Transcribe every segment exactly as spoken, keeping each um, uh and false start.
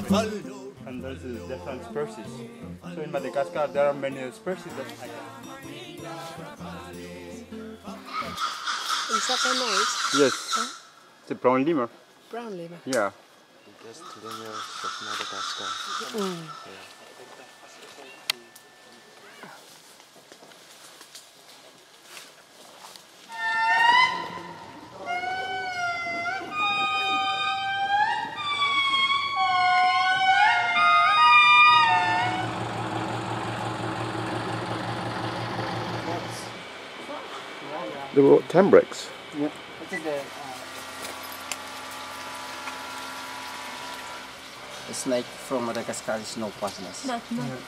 And there's uh, different species. So in Madagascar there are many species that I can. Is that their nose? Yes. Huh? It's a brown lemur. Brown lemur? Yeah. Biggest lemurs of Madagascar. Mm. Yeah. They were what, cambrics? Yeah. A snake from Madagascar is no poisonous. No, no. Yeah.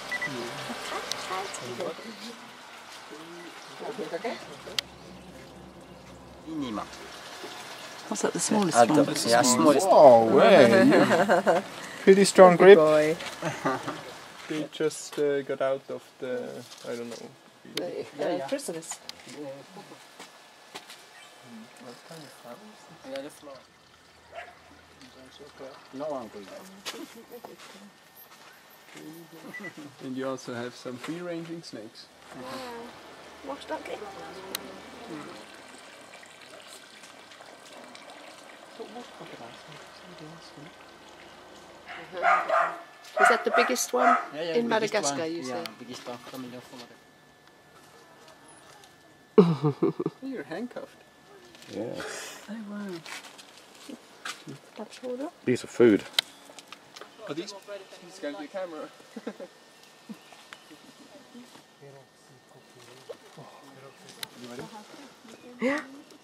Inima. What's that, the smallest Uh, one? the, yeah, smallest. Oh, way! Pretty strong grip. Boy. They just uh, got out of the, I don't know. The, uh, yeah. Chrysalis. No one will. And you also have some free-ranging snakes. Wash donkey. Is that the biggest one Yeah, yeah, in biggest Madagascar, one. you Yeah, say? biggest one from Madagascar. You're handcuffed. Yeah. Oh, wow. That's order. These are food. Oh, these, these guys the camera. Yeah.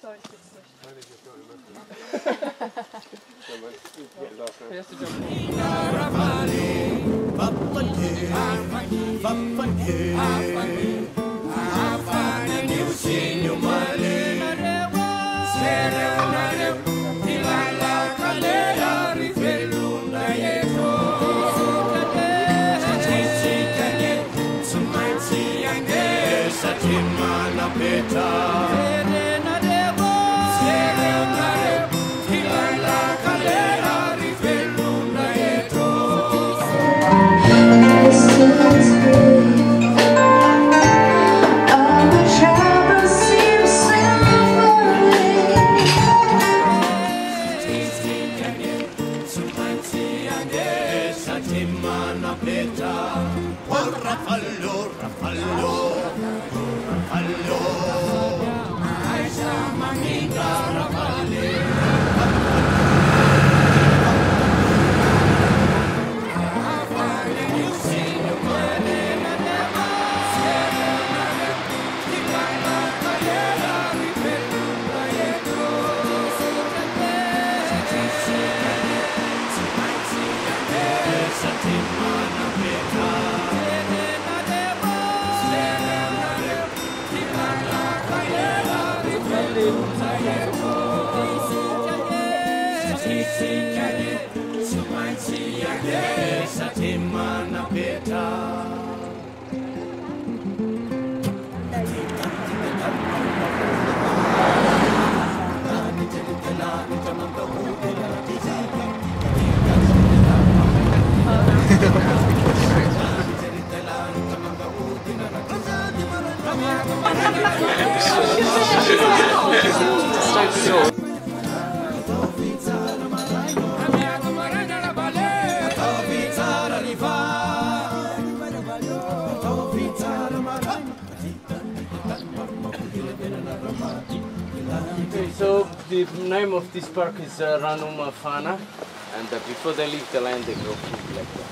Okay, so the name of this park is uh, Ranuma Fana, and uh, before they leave the land they grow food like that.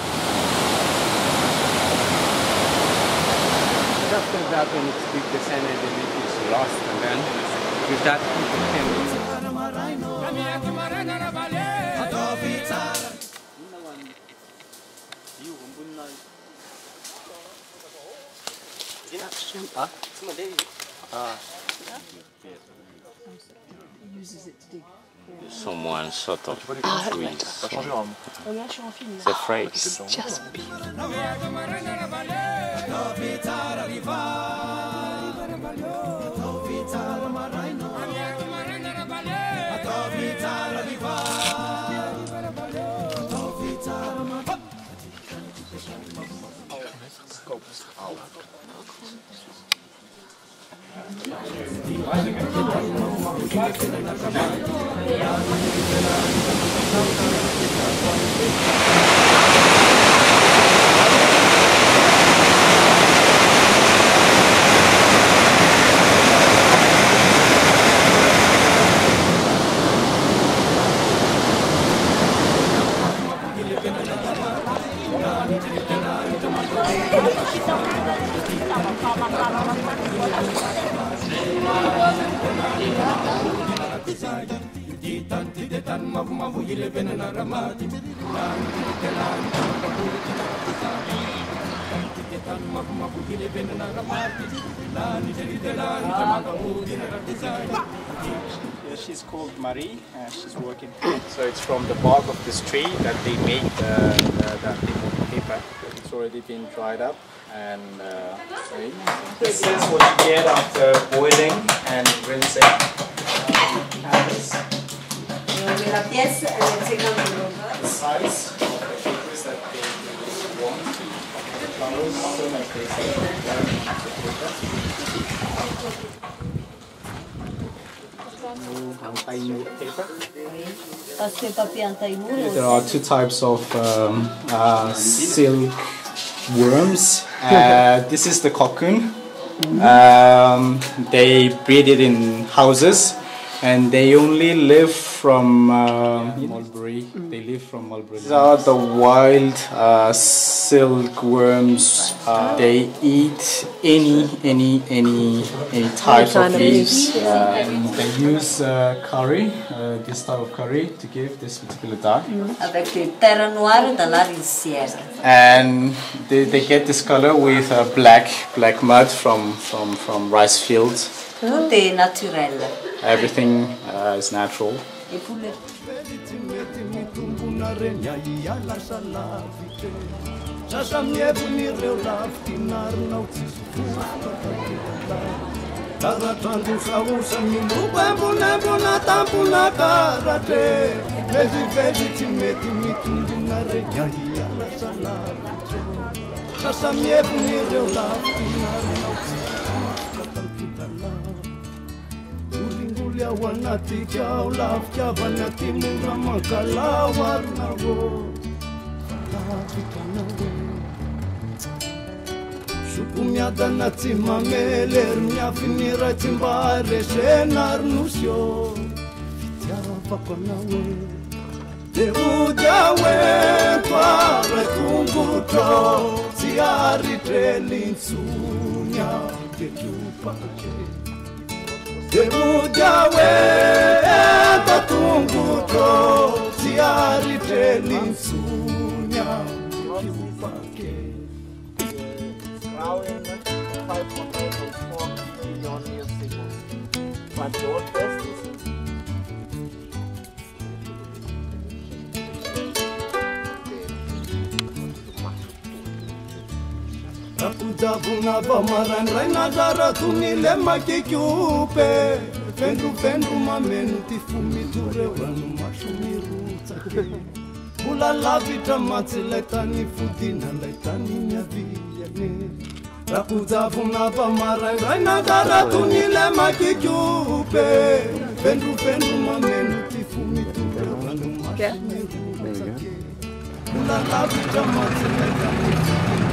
But after that, when it's big, the sand and the leaf is lost, and then with that people can Huh? Ah. He uses it to dig. someone sort of Ah, trees. On est sur un film. The phrase. It's just beautiful. She's called Marie, and she's working. So it's from the bark of this tree that they make the, the, the paper. It's already been dried up, and uh, this is what you get after boiling and rinsing. La pièce, elle est très grande. The size of the papers that they want, the colors, so like they say, there are two types of um, uh, silk worms. Uh, this is the cocoon. Um, they breed it in houses, and they only live from uh, mulberry. They live from mulberry. These are the wild uh, silkworms. Uh, they eat any, any, any, any type of leaves. Um, they use uh, curry, uh, this type of curry, to give this particular dye. Avec le terre noire dans la rizière. And they, they get this color with uh, black, black mud from, from, from rice fields. Tout est naturel. Everything uh, is natural. Et pour le... Shukumiada na timameler mia finira timbare shenar nusio fitiava konawe de ujawe para kunguto siari trelinsunya ketupake de ujawe ta kunguto siari trelinsunya ketupake. five hundred four million years ago. But the oldest is Rakudavuna vamaran raina zara tunile makikyupe Fendu fendu mamenu tifumi ture wanu mashumiru take Kula lavita matsi laitani fudina laitani nyaviyane Rakudavuna vamaran raina zara tunile makikyupe Fendu fendu mamenu tifumi ture wanu mashumiru take Kula lavita matsi laitani